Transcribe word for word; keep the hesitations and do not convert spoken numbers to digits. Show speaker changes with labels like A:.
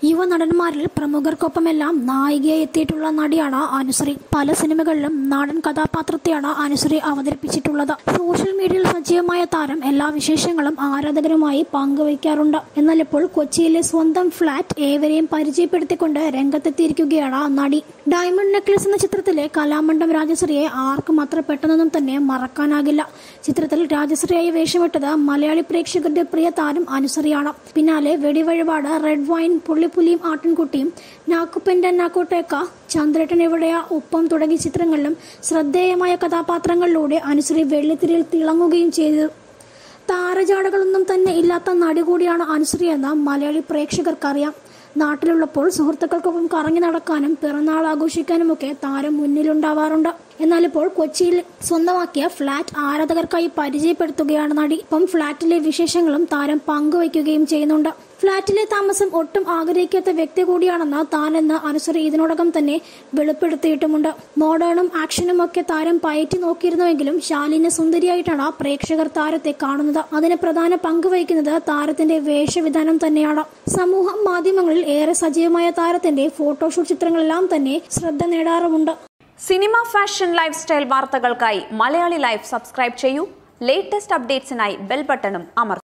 A: യുവനടന്മാരിൽ പ്രമുഖർക്കൊപ്പമെല്ലാം നായികയായി എത്തിയിട്ടുള്ള നടിയാണ് അനുശ്രീ. പല സിനിമകളിലും നാടൻ കഥാപാത്രത്തെയാണ് അനുശ്രീ അവതരിപ്പിച്ചിട്ടുള്ളത്. സോഷ്യൽ മീഡിയയിൽ സജീവമായ താരം എല്ലാ വിശേഷങ്ങളും ആരാധകരുമായി പങ്കുവയ്ക്കാറുണ്ട്. എന്നാൽ ഇപ്പോൾ കൊച്ചിയിലെ സ്വന്തം ഫ്ളാറ്റ് ഏവരെയും പരിചയപ്പെടുത്തിക്കൊണ്ട് രംഗത്തെത്തിയിരിക്കുകയാണ് നടി. ഡയമണ്ട് നെക്ലസ് എന്ന ചിത്രത്തിലെ കലാമണ്ഡം രാജശ്രീയെ ആർക്കും അത്ര പെട്ടെന്നൊന്നും തന്നെ മറക്കാനാകില്ല. ചിത്രത്തിൽ രാജശ്രീയായി വേഷമിട്ടത് മലയാളി പ്രേക്ഷകരുടെ പ്രിയ താരം അനുശ്രീയാണ്. പിന്നാലെ വെടിവഴിപാട്, റെഡ് വൈൻ, പുള്ളിപ്പുലിയും ആട്ടിൻകുട്ടിയും, നാക്കുപ്പെന്റെ നാക്കോട്ടേക്ക, ചന്ദ്രേട്ടൻ എവിടെയാ, ഒപ്പം തുടങ്ങിയ ചിത്രങ്ങളിലും ശ്രദ്ധേയമായ കഥാപാത്രങ്ങളിലൂടെ അനുശ്രീ വെള്ളിത്തിരയിൽ തിളങ്ങുകയും ചെയ്തു. താരജാടകളൊന്നും തന്നെ ഇല്ലാത്ത നടി കൂടിയാണ് അനുശ്രീ എന്ന് മലയാളി പ്രേക്ഷകർക്കറിയാം. നാട്ടിലുള്ളപ്പോൾ സുഹൃത്തുക്കൾക്കൊപ്പം കറങ്ങി നടക്കാനും പിറന്നാൾ ആഘോഷിക്കാനുമൊക്കെ താരം മുന്നിലുണ്ടാവാറുണ്ട്. എന്നാൽ ഇപ്പോൾ കൊച്ചിയിൽ സ്വന്തമാക്കിയ ഫ്ളാറ്റ് ആരാധകർക്കായി പരിചയപ്പെടുത്തുകയാണ് നടി. ഇപ്പം ഫ്ളാറ്റിലെ വിശേഷങ്ങളും താരം പങ്കുവയ്ക്കുകയും ചെയ്യുന്നുണ്ട്. ഫ്ളാറ്റിലെ താമസം ഒട്ടും ആഗ്രഹിക്കാത്ത വ്യക്തി കൂടിയാണെന്ന് താനെന്ന് അനുശ്രീ ഇതിനോടകം തന്നെ വെളിപ്പെടുത്തിയിട്ടുമുണ്ട്. മോഡേണും ആക്ഷനും ഒക്കെ താരം പയറ്റി നോക്കിയിരുന്നുവെങ്കിലും ശാലീന സുന്ദരിയായിട്ടാണ് പ്രേക്ഷകർ താരത്തെ കാണുന്നത്. അതിന് പ്രധാന പങ്ക് വഹിക്കുന്നത് താരത്തിന്റെ വേഷവിധാനം തന്നെയാണ്. സമൂഹ മാധ്യമങ്ങളിൽ ഏറെ സജീവമായ താരത്തിന്റെ ഫോട്ടോഷൂട്ട് ചിത്രങ്ങളെല്ലാം തന്നെ ശ്രദ്ധ നേടാറുമുണ്ട്.
B: സിനിമ, ഫാഷൻ, ലൈഫ് സ്റ്റൈൽ വാർത്തകൾക്കായി മലയാളി ലൈഫ് സബ്സ്ക്രൈബ് ചെയ്യൂ. ലേറ്റസ്റ്റ് അപ്ഡേറ്റ്സിനായി ബെൽ ബട്ടണും അമർത്തുക.